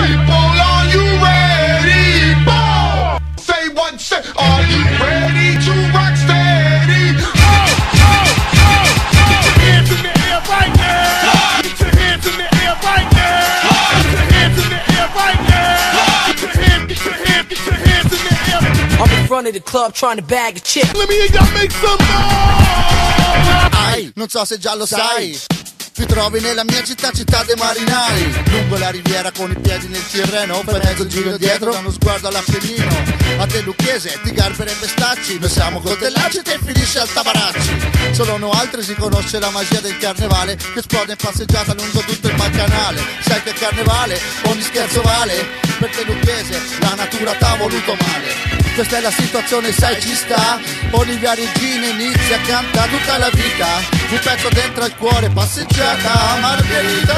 people, are you ready? Boom! Say what, say, are you ready to rock steady? Get your hands in the air right now. Get your hands in the air right now. Get your hands in the air right now. Get your hands in the air. I'm in front of the club trying to bag a chick. Let me hear y'all make some noise. Ai, non so se già lo sai. Ti trovi nella mia città, città dei marinai. Lungo la riviera con i piedi nel Tirreno, fai mezzo giro dietro, da uno sguardo all'Appennino. A te Lucchese, ti Garbera e Pestacci. Noi siamo coltellacci e te finisce al Tabaracci. Solo no altri si conosce la magia del carnevale, che esplode in passeggiata lungo tutto il Pancanale. Sai che carnevale, ogni scherzo vale. Per te Lucchese, la natura t'ha voluto male. Questa è la situazione, sai ci sta. Olivia Regina inizia, canta tutta la vita. Un pezzo dentro al cuore, passeggiata Margherita.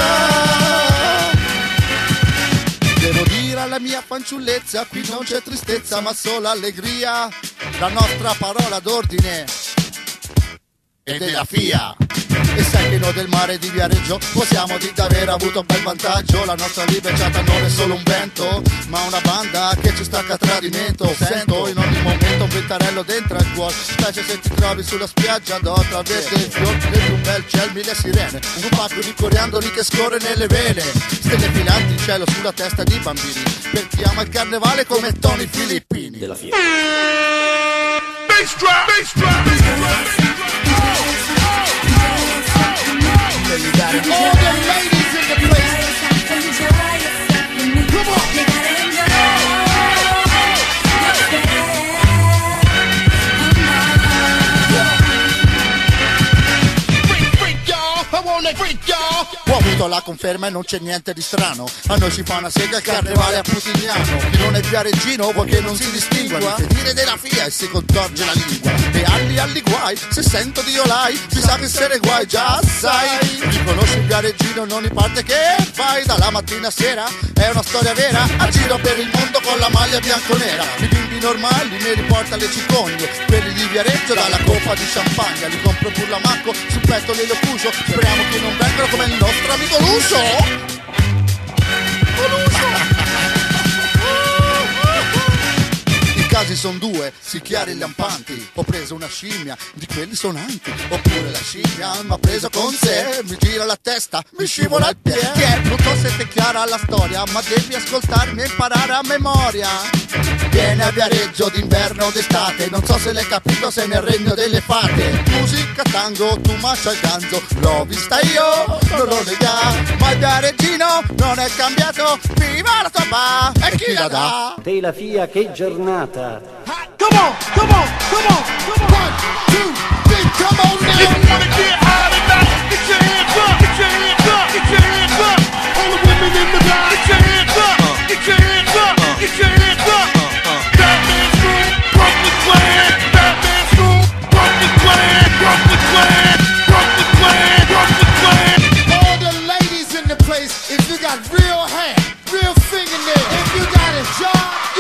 Devo dire alla mia fanciullezza, qui non c'è tristezza ma solo allegria. La nostra parola d'ordine è della FIA. E sai che noi del mare di Viareggio possiamo dire d'aver avuto un bel vantaggio. La nostra liberciata non è solo un vento, ma una banda che ci stacca a tradimento. Sento in ogni momento un ventarello dentro al cuore, specie se ti trovi sulla spiaggia d'Otra. Verde il fior del più bel ciel, mille sirene, un pacco di coriandoli che scorre nelle vene. Stelle filanti in cielo sulla testa di bambini, per chi ama il carnevale come Tony Filippini. Della FIA. Bass drop, bass drop, bass drop. You got it. All the ladies in the place. Come on. Freak y'all, I wanna freak y'all. Ho avuto la conferma e non c'è niente di strano. A noi ci fa una sega il carnevale a Putignano. Chi non è Viareggino vuoi che non si distingua. Mi dire della FIA e si contorge la lingua. E alli guai, se sento Dio lai, si sa che se ne guai già sai. Riconosci il Viareggino in ogni parte che fai. Dalla mattina a sera è una storia vera. A giro per il mondo con la maglia bianconera. I bimbi normali me li porta alle cicogne. Quelli di Viareggio dalla coppa di champagne. Li compro pur la macco, sul petto le locuso. Speriamo che non vengano come il nostro amico Luso. I casi son due, si chiari e lampanti. Ho preso una scimmia di quelli sonanti. Oppure la scimmia m'ha preso con sé. Mi gira la testa, mi scivola il piede. Non so se ti è chiara la storia, ma devi ascoltarmi e imparare a memoria. Viene a Viareggio d'inverno o d'estate, non so se l'hai capito, sei nel regno delle fate. Musica tango, tu mascia il ganzo, l'ho vista io, non lo nega. Ma il Viareggino non è cambiato, viva la tua pa, e chi la dà? Della FIA, che giornata! Come on, come on, come on, come on. 1, 2, 3, come on now. If you wanna get high tonight, get your hands up, get your hands up, get your hands up. All the women in the line, get your hands up, get your hands up, get your hands up. Batman's room, Brooklyn Clan, Batman's room, Brooklyn Clan, Brooklyn Clan, Brooklyn Clan, Brooklyn Clan. All the ladies in the place, if you got real hair, real fingernails, if you got a job,